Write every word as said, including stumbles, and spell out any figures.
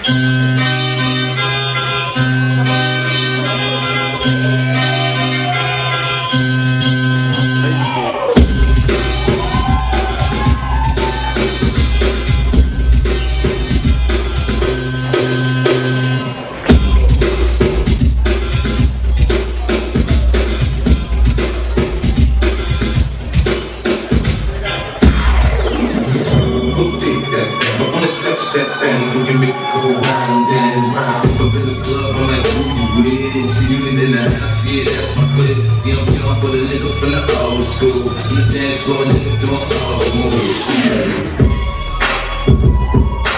That thing, we can make it go round and round. Up in the club, I'm like, who you with? See you in the house, yeah, that's my clique. You know, you know, I put a nigga from the old school. On the dance floor, nigga doing all moves.